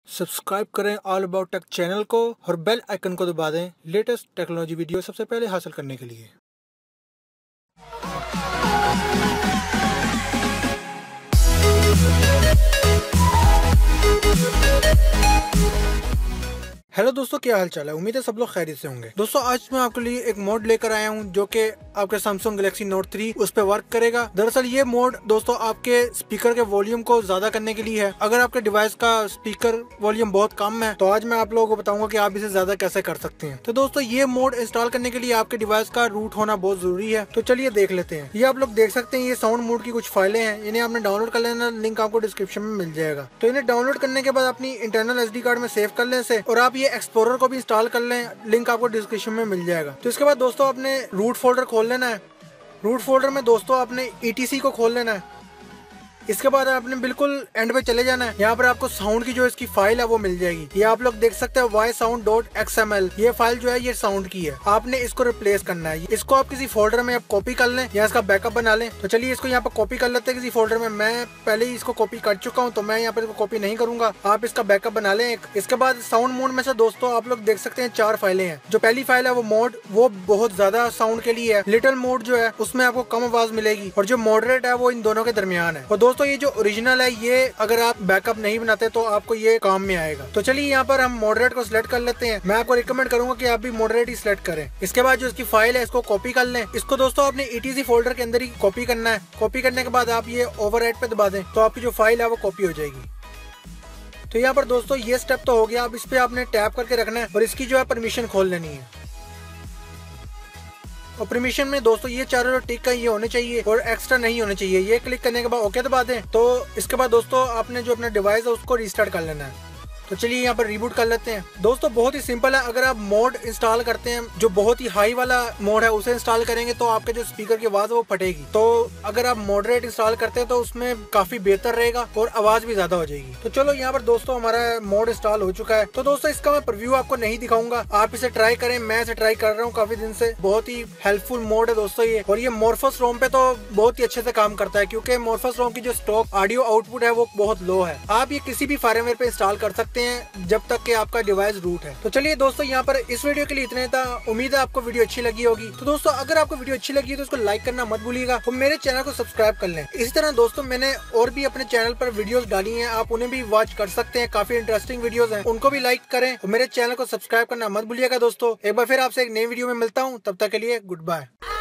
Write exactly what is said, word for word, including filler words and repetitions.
Subscribe करें all about tech channel को और बेल आइकन को दबा दें लेटेस्ट टेक्नोलॉजी वीडियो सबसे पहले हासिल करने के लिए। हेलो दोस्तों, क्या हाल चाल है। उम्मीद है सब लोग खैरियत से होंगे। दोस्तों आज मैं आपके लिए एक मोड लेकर आया हूं जो कि आपके सैमसंग गैलेक्सी नोट थ्री उस पर वर्क करेगा। दरअसल ये मोड दोस्तों आपके स्पीकर के वॉल्यूम को ज्यादा करने के लिए है। अगर आपके डिवाइस का स्पीकर वॉल्यूम बहुत कम है तो आज मैं आप लोगों को बताऊंगा कि आप इसे ज्यादा कैसे कर सकते हैं। तो दोस्तों ये मोड इंस्टॉल करने के लिए आपके डिवाइस का रूट होना बहुत जरूरी है। तो चलिए देख लेते हैं। ये आप लोग देख सकते हैं, ये साउंड मोड की कुछ फाइलें हैं। इन्हें आपने डाउनलोड कर लेना, लिंक आपको डिस्क्रिप्शन में मिल जाएगा। तो इन्हें डाउनलोड करने के बाद अपनी इंटरनल एस डी कार्ड में सेव कर लें इसे, और आप ये एक्सप्लोरर को भी इंस्टॉल कर लें, लिंक आपको डिस्क्रिप्शन में मिल जाएगा। तो इसके बाद दोस्तों आपने रूट फोल्डर खोल लेना है। रूट फोल्डर में दोस्तों आपने ई टी सी को खोल लेना है। इसके बाद आपने बिल्कुल एंड पे चले जाना है। यहाँ पर आपको साउंड की जो इसकी फाइल है वो मिल जाएगी। ये आप लोग देख सकते हैं Y sound dot X M L. ये फाइल जो है ये साउंड की है। आपने इसको रिप्लेस करना है। इसको आप किसी फोल्डर में आप कॉपी कर लें या इसका बैकअप बना लें। तो चलिए इसको यहाँ पर कॉपी कर लेते हैं किसी फोल्डर में। मैं पहले ही इसको कॉपी कर चुका हूँ तो मैं यहाँ पर इसको कॉपी नहीं करूंगा। आप इसका बैकअप बना लें एक। इसके बाद साउंड मोड में से दोस्तों आप लोग देख सकते हैं चार फाइलें हैं। जो पहली फाइल है वो मोड, वो बहुत ज्यादा साउंड के लिए है। लिटिल मोड जो है उसमें आपको कम आवाज मिलेगी, और जो मॉडरेट है वो इन दोनों के दरमियान है। और दोस्तों ये जो ओरिजिनल है, ये अगर आप बैकअप नहीं बनाते तो आपको ये काम में आएगा। तो चलिए यहाँ पर हम मॉडरेट को सिलेक्ट कर लेते हैं। मैं आपको रिकमेंड करूंगा कि आप भी मॉडरेट ही सिलेक्ट करें। इसके बाद जो इसकी फाइल है इसको कॉपी कर लें। इसको दोस्तों आपने ई टी सी फोल्डर के अंदर ही कॉपी करना है। कॉपी करने के बाद आप ये ओवरराइट पे दबा दें तो आपकी जो फाइल है वो कॉपी हो जाएगी। तो यहाँ पर दोस्तों ये स्टेप तो हो गया। अब इस पे आपने टैप करके रखना है और इसकी जो है परमिशन खोल लेनी है। और परमिशन में दोस्तों ये चारों टिक का ये होने चाहिए और एक्स्ट्रा नहीं होने चाहिए। ये क्लिक करने के बाद ओके दबा दें। तो इसके बाद दोस्तों आपने जो अपना डिवाइस है उसको रिस्टार्ट कर लेना है। तो चलिए यहाँ पर रिबूट कर लेते हैं। दोस्तों बहुत ही सिंपल है। अगर आप मोड इंस्टॉल करते हैं जो बहुत ही हाई वाला मोड है उसे इंस्टॉल करेंगे तो आपके जो स्पीकर की आवाज है वो फटेगी। तो अगर आप मॉडरेट इंस्टॉल करते हैं तो उसमें काफी बेहतर रहेगा और आवाज भी ज्यादा हो जाएगी। तो चलो यहाँ पर दोस्तों हमारा मोड इंस्टॉल हो चुका है। तो दोस्तों इसका मैं प्रीव्यू आपको नहीं दिखाऊंगा, आप इसे ट्राई करें। मैं इसे ट्राई कर रहा हूँ काफी दिन से। बहुत ही हेल्पफुल मोड है दोस्तों ये। और ये मोरफस रोम पे तो बहुत ही अच्छे से काम करता है, क्योंकि मोरफस रोम की जो स्टॉक ऑडियो आउटपुट है वो बहुत लो है। आप ये किसी भी फार्मवेयर पे इंस्टॉल कर सकते हैं जब तक कि आपका डिवाइस रूट है। तो चलिए दोस्तों यहाँ पर इस वीडियो के लिए इतने था। उम्मीद है आपको वीडियो अच्छी लगी होगी। तो दोस्तों अगर आपको वीडियो अच्छी लगी है तो उसको लाइक करना मत भूलिएगा और मेरे चैनल को सब्सक्राइब कर लें। इसी तरह दोस्तों मैंने और भी अपने चैनल पर वीडियोस डाली हैं, आप उन्हें भी वॉच कर सकते हैं। काफी इंटरेस्टिंग वीडियोस हैं, उनको भी लाइक करें और मेरे चैनल को सब्सक्राइब करना मत भूलिएगा। दोस्तों एक बार फिर आपसे एक नई वीडियो में मिलता हूँ, तब तक के लिए गुड बाय।